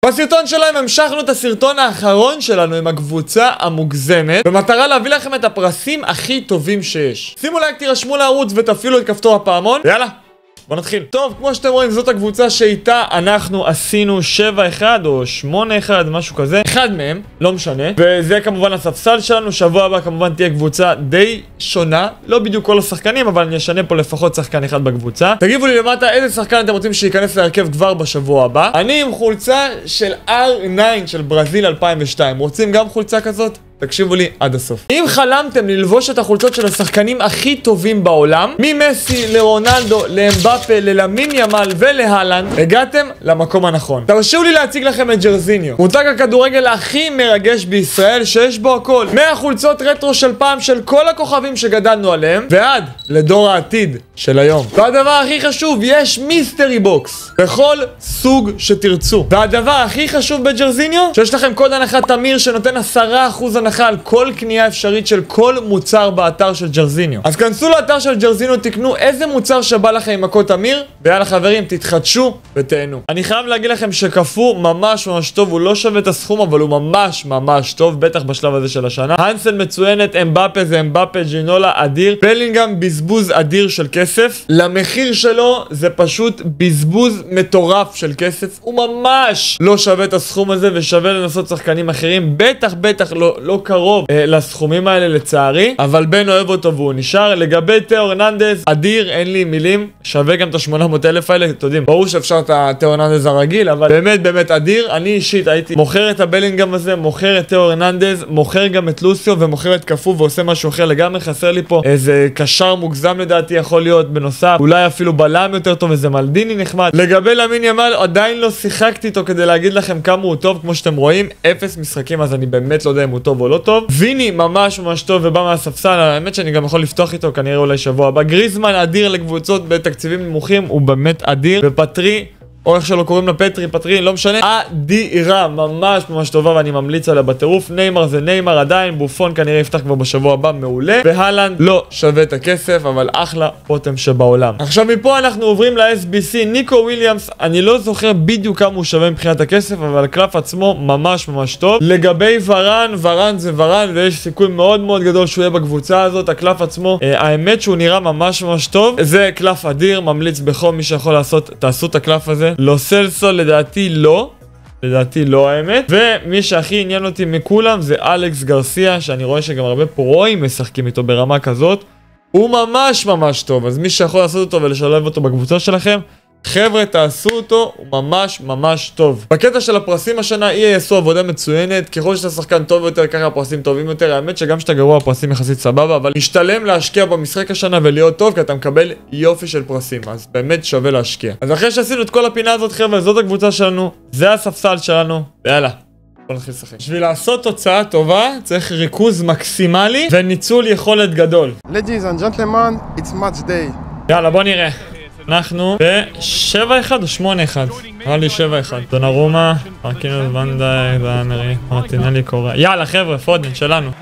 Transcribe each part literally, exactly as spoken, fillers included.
בסרטון שלהם המשכנו את הסרטון האחרון שלנו עם הקבוצה המוגזמת, במטרה להביא לכם את הפרסים הכי טובים שיש. שימו לייק, תירשמו לערוץ ותפעילו את כפתור הפעמון, ויאללה, בוא נתחיל. טוב, כמו שאתם רואים, זאת הקבוצה שאיתה אנחנו עשינו שבע אחד או שמונה אחד, משהו כזה. אחד מהם, לא משנה. וזה כמובן הספסל שלנו. שבוע הבא כמובן תהיה קבוצה די שונה. לא בדיוק כל השחקנים, אבל אני אשנה פה לפחות שחקן אחד בקבוצה. תגיבו לי למטה איזה שחקן אתם רוצים שייכנס להרכב כבר בשבוע הבא. אני עם חולצה של אר תשע של ברזיל אלפיים ושתיים. רוצים גם חולצה כזאת? תקשיבו לי עד הסוף. אם חלמתם ללבוש את החולצות של השחקנים הכי טובים בעולם, ממסי לרונלדו, לאמבאפה, ללמין ימל ולהלנד, הגעתם למקום הנכון. תרשו לי להציג לכם את ג'רזיניו, מותג הכדורגל הכי מרגש בישראל שיש בו הכל. מאה חולצות רטרו של פעם של כל הכוכבים שגדלנו עליהם, ועד לדור העתיד של היום. והדבר הכי חשוב, יש מיסטרי בוקס בכל סוג שתרצו. והדבר הכי חשוב בג'רזיניו, שיש לכם קוד הנחה תמיר שנותן עשרה אחוז הנחה על כל קנייה אפשרית של כל מוצר באתר של ג'רזיניו. אז כנסו לאתר של ג'רזיניו, תקנו איזה מוצר שבא לכם עם הקוד תמיר, ויאללה חברים, תתחדשו ותהנו. אני חייב להגיד לכם שקפוא ממש ממש טוב, הוא לא שווה את הסכום, אבל הוא ממש ממש טוב, בטח בשלב הזה של השנה. הנסן מצוינת, אמבאפה זה אמבאפה, ג'ינולה אדיר, בלינגהאם בזבוז אדיר של כסף. למחיר שלו זה פשוט בזבוז מטורף של כסף, הוא ממש לא שווה את הסכום הזה, ושווה לנסות שחקנים אחרים, בטח בטח לא, לא קרוב אה, לסכומים האלה לצערי, אבל בן אוהב אותו והוא נשאר. לגבי תאו הרננדז, אדיר, אין לי מילים, שווה גם את ה-שמונה מאות אלף האלה, אתם יודעים, ברור שאפשר את התאו הרננדז הרגיל, אבל באמת באמת אדיר. אני אישית הייתי מוכר את הבלינגהאם הזה, מוכר את תאו הרננדז, מוכר גם את לוסיו ומוכר את קפוא ועושה משהו אחר לגמרי. חסר לי פה איזה קשר מוגזם לדעתי יכול להיות בנוסף, אולי אפילו בלם יותר טוב, איזה מלדיני נחמד. לגבי למין ימל, עדיין לא שיחקתי איתו כדי להגיד לכם כמה הוא טוב, כמו שאתם רואים, אפס משחקים, אז אני באמת לא יודע אם הוא טוב או לא טוב. ויני ממש ממש טוב ובא מהספסל, האמת שאני גם יכול לפתוח איתו כנראה אולי שבוע הבא. גריזמן אדיר לקבוצות בתקציבים נמוכים, הוא באמת אדיר. ופטרי, או איך שלא קוראים לה, פטרי, פטרי, לא משנה, אדירה, ממש ממש טובה ואני ממליץ עליה בטירוף. ניימר זה ניימר עדיין, בופון כנראה יפתח כבר בשבוע הבא, מעולה. והלנד לא שווה את הכסף, אבל אחלה פוטם שבעולם. עכשיו מפה אנחנו עוברים ל-אס בי סי, ניקו וויליאמס, אני לא זוכר בדיוק כמה הוא שווה מבחינת הכסף, אבל הקלף עצמו ממש ממש טוב. לגבי ורן, ורן זה ורן, ויש סיכוי מאוד מאוד גדול שהוא יהיה בקבוצה הזאת. הקלף עצמו, אה, האמת שהוא נראה ממש ממש טוב. זה קלף אדיר, ממליץ בכל מי שיכול לעשות, תעשו את הקלף הזה. לא סלסו, לדעתי לא. לדעתי לא האמת. ומי שהכי עניין אותי מכולם זה אלכס גרסיה, שאני רואה שגם הרבה פרואים משחקים איתו ברמה כזאת. הוא ממש ממש טוב, אז מי שיכול לעשות אותו ולשלב אותו בקבוצה שלכם, חבר'ה תעשו אותו, הוא ממש ממש טוב. בקטע של הפרסים השנה, אי איי יעשו עבודה מצוינת, ככל שאתה שחקן טוב יותר, ככה הפרסים טובים יותר. האמת שגם שאתה גרוע הפרסים יחסית סבבה, אבל משתלם להשקיע במשחק השנה ולהיות טוב, כי אתה מקבל יופי של פרסים, אז באמת שווה להשקיע. אז אחרי שעשינו את כל הפינה הזאת חבר'ה, זאת הקבוצה שלנו, זה הספסל שלנו, ויאללה, בוא נתחיל לשחק. בשביל לעשות תוצאה טובה, צריך ריכוז מקסימלי וניצול יכולת גדול. Ladies and gentlemen, it's match day. יאללה, בוא נראה. אנחנו ב-שבע אחד או שמונה אחד? נראה לי שבע אחד. דונרומה, מרקינוס, ונדייק, דאמרי, מרטינלי קורא. יאללה חבר'ה, פודן שלנו.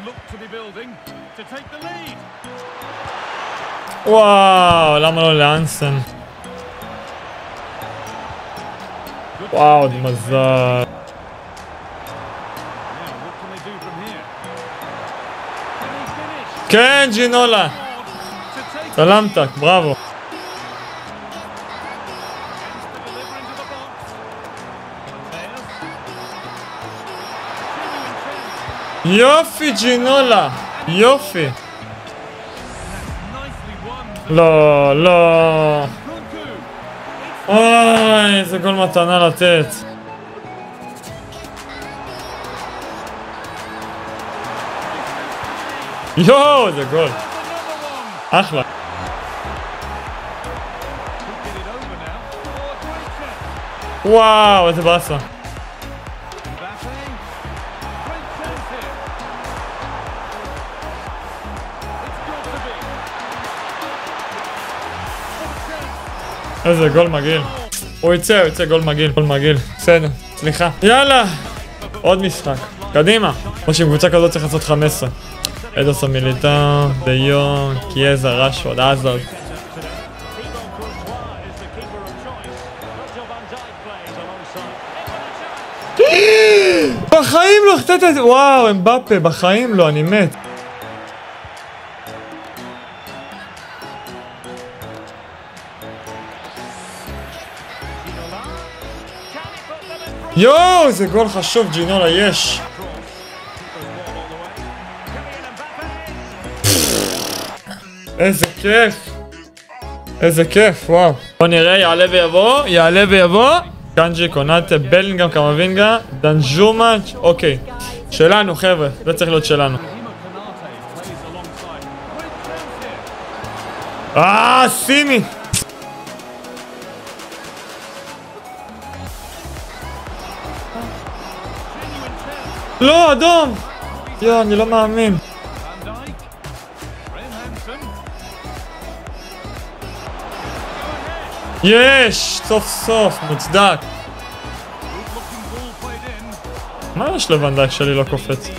וואו, למה לא לאנסן? וואו, מזל. כן, ג'ינולה. סלמתק, בראבו. יופי ג'ינולה, יופי. לא, לא. אוי, איזה גול מתנה לתת. יואו, זה גול. אחלה. וואו, איזה באסה. איזה גול מגעיל. הוא יצא, הוא יצא גול מגעיל, גול מגעיל. בסדר, סליחה. יאללה, עוד משחק. קדימה. כמו שעם קבוצה כזאת צריך לעשות חמש עשרה. אדרסון מיליטאו, דיון, קיאזה, רשפורד, עזרד. בחיים לא החטאת את זה. וואו, אמבפה, בחיים לא, אני מת. יואו, זה גול חשוב, ג'ינולה, יש. איזה כיף. איזה כיף, וואו. בוא נראה, יעלה ויבוא, יעלה ויבוא. קנג'י, קונאטה, בלינגהם, קמבינגה, דנג'ומאץ', אוקיי. שלנו, חבר'ה, זה צריך להיות שלנו. אה, סימי. לא, אדום. יואו, אני לא מאמין. יש! סוף סוף, מוצדק. מה יש לוונדייק שלי לא קופץ?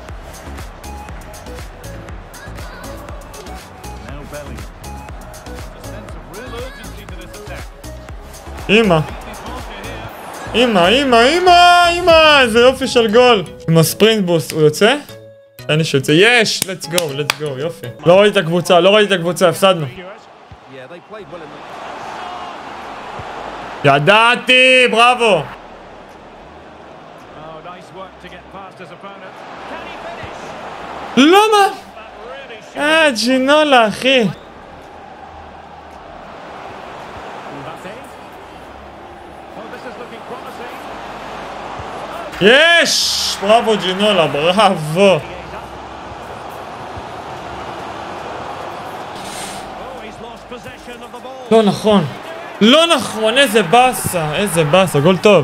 אמא אמא, אמא, אמא, אמא, איזה יופי של גול. עם הספרינט בוסט, הוא יוצא? אין לי שיוצא, יש! let's go, let's go, יופי. לא ראיתי את הקבוצה, לא ראיתי את הקבוצה, הפסדנו. ידעתי, בראבו. לא מה? אה, ג'ינולה, אחי. יש! בראבו ג'ינולה, בראבו. לא נכון. לא נכון, איזה בסה, איזה בסה, גול טוב.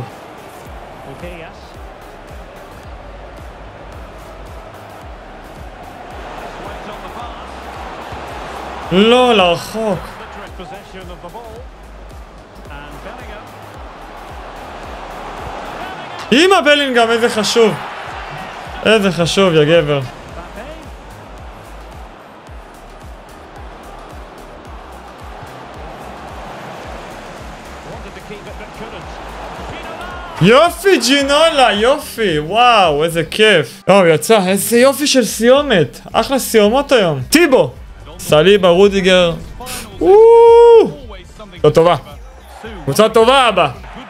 לא, לרחוק. אמא בלינגהם, איזה חשוב. איזה חשוב, יא גבר. יופי ג'ינולה, יופי, וואו, איזה כיף. או, יצא, איזה יופי של סיומת. אחלה סיומות היום. טיבו. סליבה, רודיגר. לא טובה. קבוצה טובה, אבא.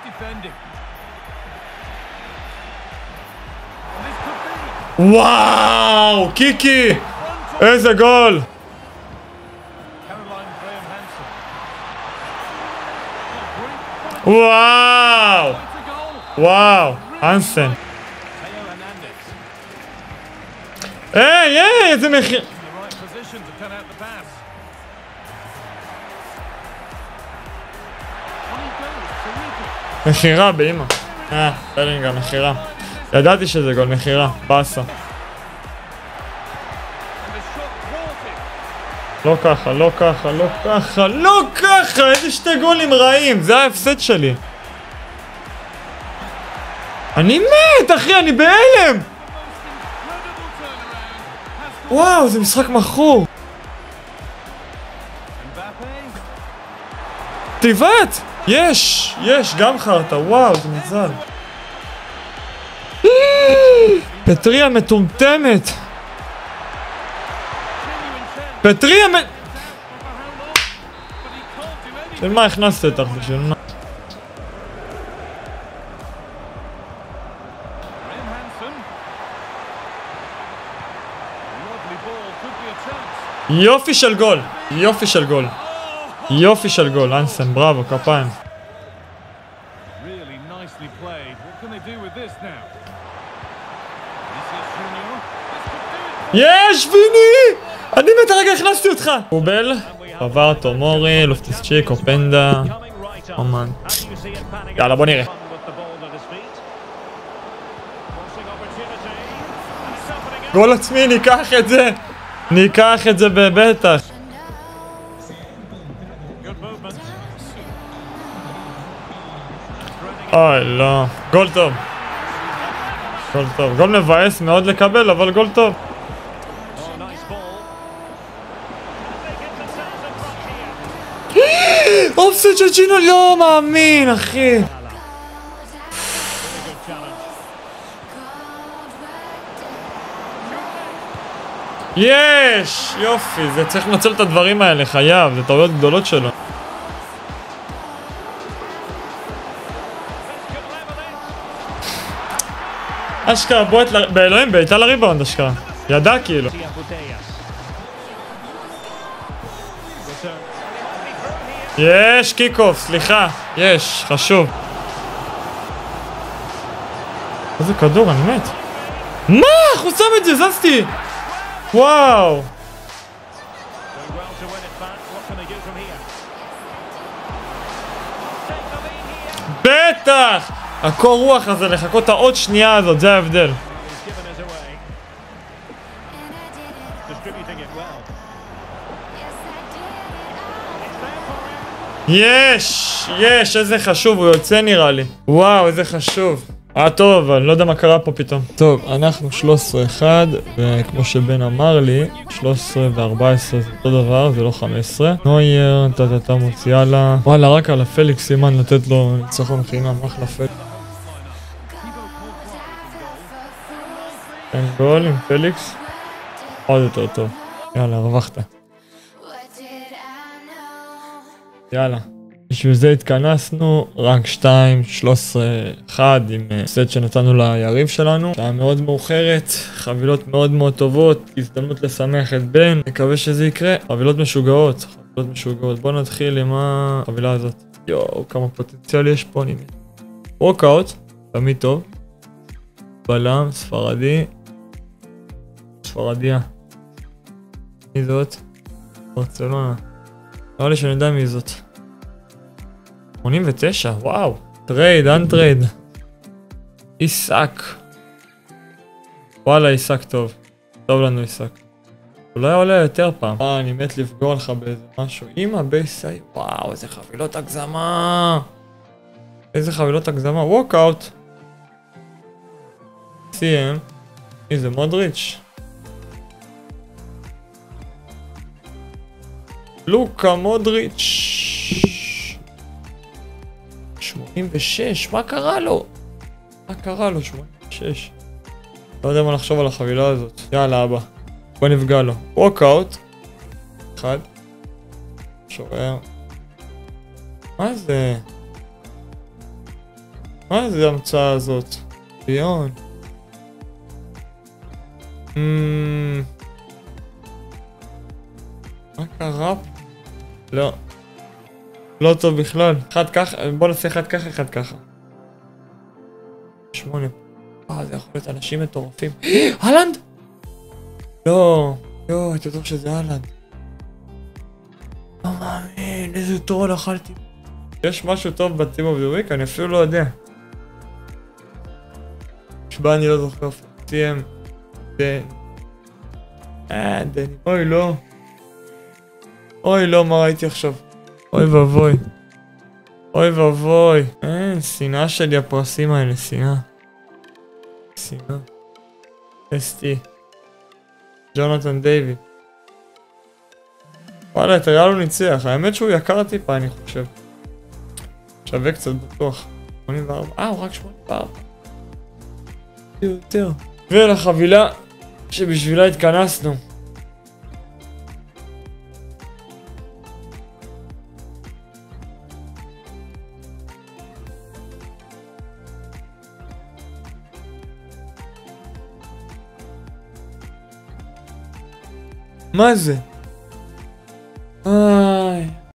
וואו, קיקי. איזה גול. וואו. וואו, אנסן. היי, היי, איזה מחיר. מחירה באמא. אה, בלינגהם, מחירה. ידעתי שזה גול, מחירה, באסה. לא ככה, לא ככה, לא ככה, לא ככה, איזה שתי גולים רעים, זה ההפסד שלי. אני מת, אחי, אני בהלם. וואו, זה משחק מכור. טיבת, יש, יש, גם חרטה, וואו, זה מזל. פטריה מטומטמת. פטריה מ... של מה הכנסת אותך? בשביל מה? יופי של גול, יופי של גול, יופי של גול, אנסן, בראבו, כפיים. יש, ויני! אני מת הרגע הכנסתי אותך! קובל, עבר תומורי, לופטוס צ'יק, אופנדה, אומן. יאללה, בוא נראה. גול עצמי, ניקח את זה! ניקח את זה בבטח. אוי, לא. גול טוב. גול טוב. גול מבאס מאוד לקבל, אבל גול טוב. אופסט של ג'ינו, לא מאמין, אחי. יש! יופי, זה צריך לנצל את הדברים האלה, חייב, זה טעויות גדולות שלו. אשכרה, בועט ל... באלוהים, בעיטה לריבאונד, אשכרה. ידע כאילו. יש, קיק-אוף, סליחה. יש, חשוב. איזה כדור, אני מת. מה? הוא שם את זה, זזתי! וואו! בטח! הקור רוח הזה, לחכות את העוד שנייה הזאת, זה ההבדל. יש! יש! איזה חשוב, הוא יוצא נראה לי. וואו, איזה חשוב. אה, טוב, אבל אני לא יודע מה קרה פה פתאום. טוב, אנחנו שלוש עשרה אחד, וכמו שבן אמר לי, שלוש עשרה ו-ארבע עשרה זה אותו דבר, זה לא חמש עשרה. נוייר, טטטה מוציאלה. וואלה, רק על הפליקס סימן לתת לו ניצחון חינם, אחלה פליקס. אין גול עם פליקס. עוד יותר טוב. יאללה, הרווחת. יאללה. בשביל זה התכנסנו, רנק שתיים, שלוש עשרה אחד עם סט שנתנו ליריב שלנו. שעה מאוד מאוחרת, חבילות מאוד מאוד טובות, הזדמנות לשמח את בן, מקווה שזה יקרה. חבילות משוגעות, חבילות משוגעות. בואו נתחיל עם החבילה הזאת. יואו, כמה פוטנציאל יש פה, אני מת. ווקאוט, תמיד טוב. בלם, ספרדי. ספרדיה. מי זאת? ברצלונה. לא לי שאני יודע מי זאת. שמונים ותשע, וואו. טרייד, אנטרייד. איסק. וואלה, איסק טוב. טוב לנו איסק. אולי עולה יותר פעם. אה, אני מת לפגוע לך באיזה משהו. אמא, בייסאי. וואו, איזה חבילות הגזמה. איזה חבילות הגזמה. ווקאוט. סיים. איזה מודריץ'. לוקה מודריץ'. שמונים ושש, מה קרה לו? מה קרה לו? שמונים ושש. לא יודע מה לחשוב על החבילה הזאת. יאללה אבא, בוא נפגע לו. ווקאוט. אחד. שורר. מה זה? מה זה המצאה הזאת? ביון. אממ... מה קרה פה? לא. לא טוב בכלל. אחד ככה, בוא נעשה אחד ככה, אחד ככה. שמונה. אה, זה יכול להיות אנשים מטורפים. הלנד? לא. לא, הייתי בטוח שזה הלנד. לא מאמין, איזה טרול אכלתי. יש משהו טוב בטים אוף דה וויק? אני אפילו לא יודע. שבה אני לא זוכר. טים. דן. אה, דני. אוי, לא. אוי, לא, מה ראיתי עכשיו? אוי ואבוי. אוי ואבוי. אין, שנאה שלי הפרסים האלה, שנאה. שנאה. אס-טי. ג'ונתן דיווי. וואלה, את הריאל הוא ניצח. האמת שהוא יקר טיפה, אני חושב. שווה קצת בטוח. שמונים וארבע. אה, הוא רק שמונים וארבע. יותר. ולחבילה שבשבילה התכנסנו. מה זה? אה,